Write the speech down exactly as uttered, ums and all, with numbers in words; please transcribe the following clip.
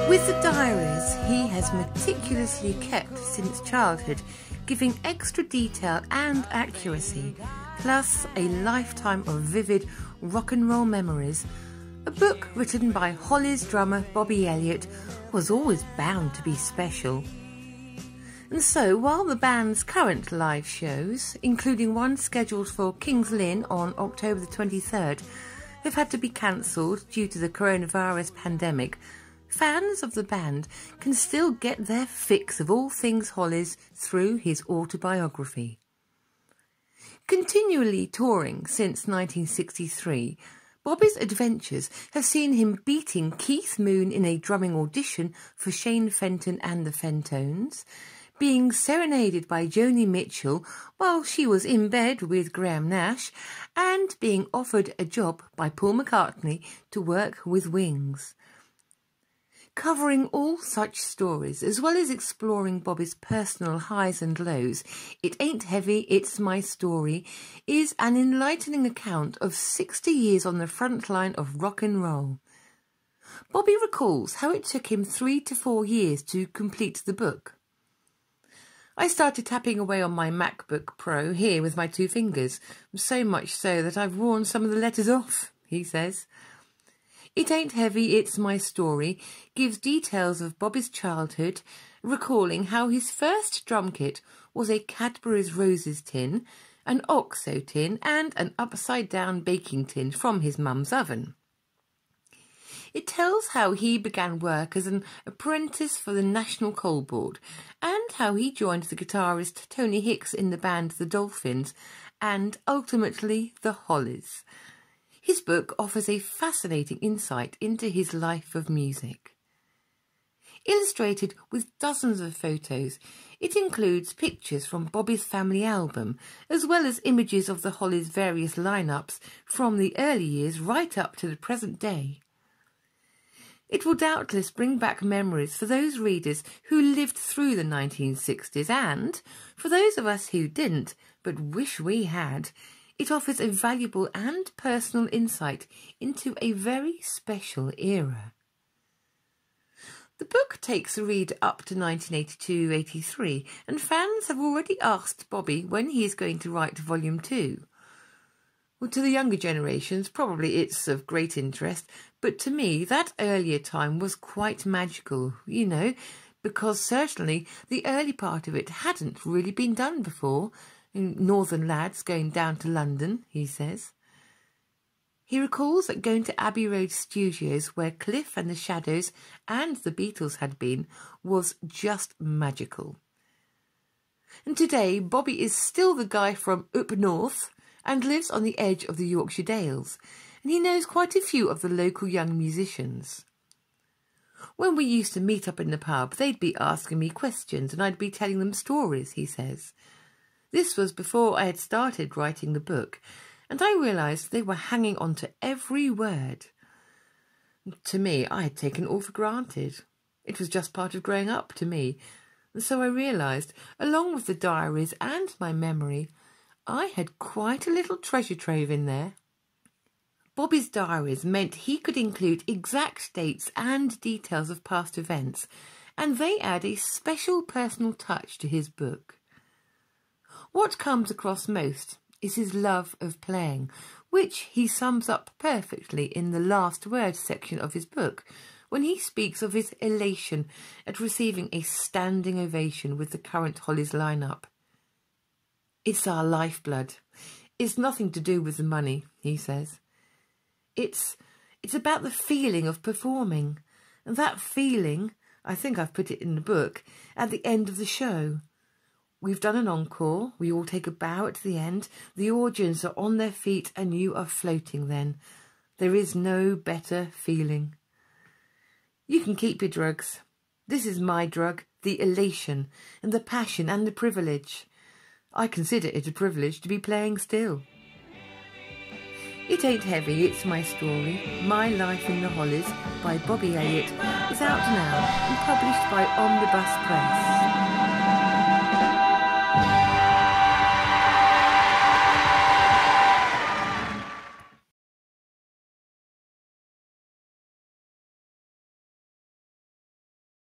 With the diaries he has meticulously kept since childhood, giving extra detail and accuracy, plus a lifetime of vivid rock and roll memories, a book written by Hollies drummer Bobby Elliot was always bound to be special. And so, while the band's current live shows, including one scheduled for King's Lynn on October the twenty-third, have had to be cancelled due to the coronavirus pandemic, fans of the band can still get their fix of all things Hollies through his autobiography. Continually touring since nineteen sixty-three, Bobby's adventures have seen him beating Keith Moon in a drumming audition for Shane Fenton and the Fentones, being serenaded by Joni Mitchell while she was in bed with Graham Nash, and being offered a job by Paul McCartney to work with Wings. Covering all such stories, as well as exploring Bobby's personal highs and lows, It Ain't Heavy, It's My Story is an enlightening account of sixty years on the front line of rock and roll. Bobby recalls how it took him three to four years to complete the book. I started tapping away on my MacBook Pro here with my two fingers, so much so that I've worn some of the letters off, he says. It Ain't Heavy, It's My Story gives details of Bobby's childhood, recalling how his first drum kit was a Cadbury's Roses tin, an Oxo tin and an upside-down baking tin from his mum's oven. It tells how he began work as an apprentice for the National Coal Board and how he joined the guitarist Tony Hicks in the band The Dolphins and ultimately the Hollies. His book offers a fascinating insight into his life of music. Illustrated with dozens of photos, it includes pictures from Bobby's family album, as well as images of the Hollies' various lineups from the early years right up to the present day. It will doubtless bring back memories for those readers who lived through the nineteen sixties and, for those of us who didn't, but wish we had, it offers a valuable and personal insight into a very special era. The book takes the reader up to nineteen eighty-two eighty-three, and fans have already asked Bobby when he is going to write Volume two. Well, to the younger generations, probably it's of great interest, but to me, that earlier time was quite magical, you know, because certainly the early part of it hadn't really been done before. Northern lads going down to London, he says. He recalls that going to Abbey Road Studios, where Cliff and the Shadows and the Beatles had been, was just magical. And today, Bobby is still the guy from up north and lives on the edge of the Yorkshire Dales, and he knows quite a few of the local young musicians. When we used to meet up in the pub, they'd be asking me questions and I'd be telling them stories, he says. This was before I had started writing the book, and I realised they were hanging on to every word. To me, I had taken it all for granted. It was just part of growing up to me, and so I realised, along with the diaries and my memory, I had quite a little treasure trove in there. Bobby's diaries meant he could include exact dates and details of past events, and they add a special personal touch to his book. What comes across most is his love of playing, which he sums up perfectly in the last word section of his book, when he speaks of his elation at receiving a standing ovation with the current Hollies lineup. It's our lifeblood. It's nothing to do with the money, he says. It's, it's about the feeling of performing, and that feeling, I think I've put it in the book, at the end of the show. We've done an encore, we all take a bow at the end, the audience are on their feet and you are floating then. There is no better feeling. You can keep your drugs. This is my drug, the elation, and the passion and the privilege. I consider it a privilege to be playing still. It Ain't Heavy, It's My Story, My Life in the Hollies by Bobby Elliot is out now and published by Omnibus Press.